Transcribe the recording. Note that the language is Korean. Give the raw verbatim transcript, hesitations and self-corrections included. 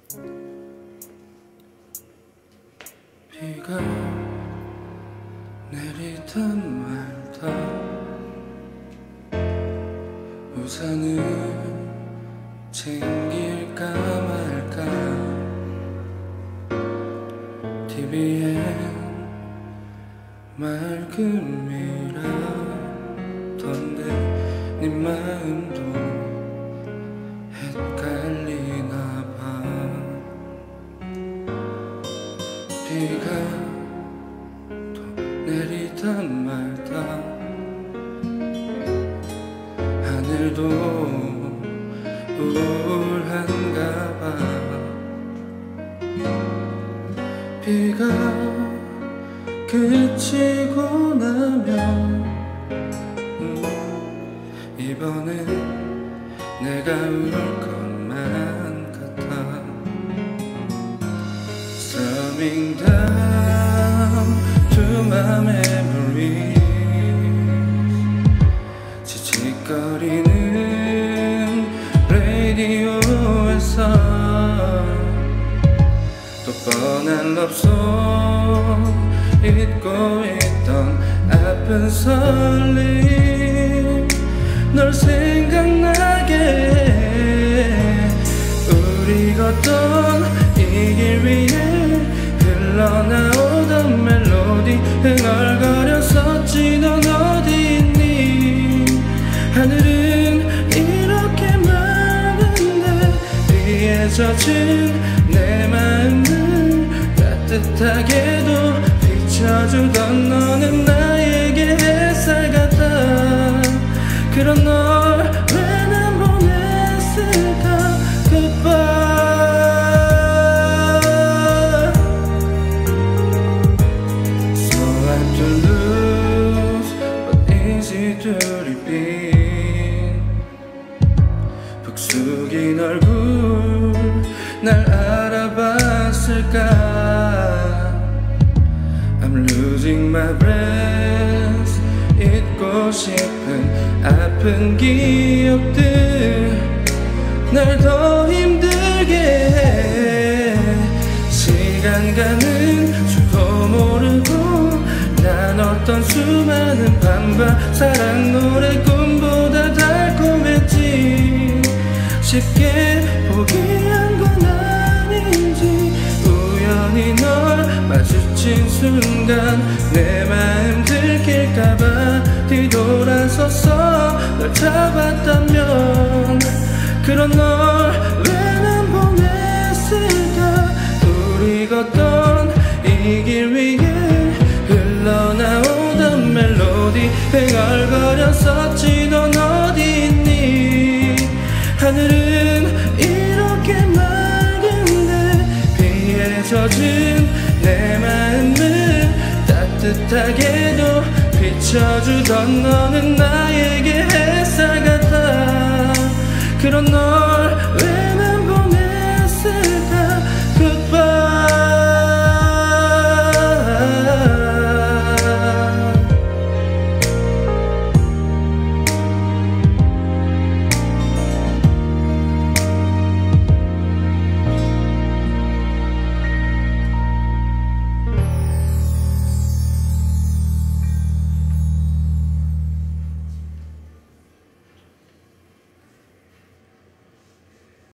비가 내리던 말던 우산을 챙길까 말까 티비엔 맑음이라던데 네 마음도 헷갈리나봐. 비가 또 내리다 말다 하늘도 우울한가봐. 비가 그치고 나면 음, 이번엔 내가 울 것만 같아. Coming down to my memories 지직거리는 라디오에서 또 뻔한 럽송 잊고 있던 아픈 설렘 널 생각나게 우리 걷던 이 길 위에 흘러나오던 멜로디 흥얼거렸었지. 넌 어디 있니? 하늘은 이렇게 많은데 비에 젖은 내 마음을 따뜻하게도 비춰주던 너는 나에게 햇살 같아. 그런 널 왜 난 보냈을까. Goodbye. So hard to lose but easy to repeat. 북숙인 얼굴 날 알아봤을까. I'm losing my breath 잊고 싶은 아픈 기억들 날 더 힘들게 해. 시간 가는 줄도 모르고 난 어떤 수많은 밤과 사랑 노래 꿈보다 달콤했지. 쉽게 포기한 건 아닌지 우연히 널 마주친 순간 내 마음 들킬까봐 뒤돌아서서 널 잡았다면 그런 널 왜 난 보냈을까. 우리 걷던 이 길 위에 흘러나오던 멜로디 흥얼거렸었지. 넌 어디 있니? 하늘은 이렇게 맑은데 비에 젖은 내 마음을 따뜻하게도 비춰주던 너는 나에게 햇살 같아. 그런 너